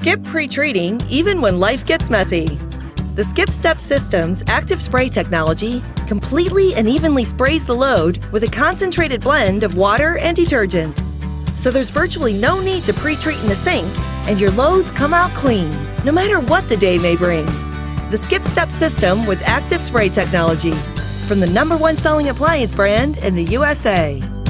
Skip pre-treating even when life gets messy. The SkipSteps system's Active Spray technology completely and evenly sprays the load with a concentrated blend of water and detergent. So there's virtually no need to pre-treat in the sink, and your loads come out clean, no matter what the day may bring. The SkipSteps system with Active Spray technology, from the #1 selling appliance brand in the USA.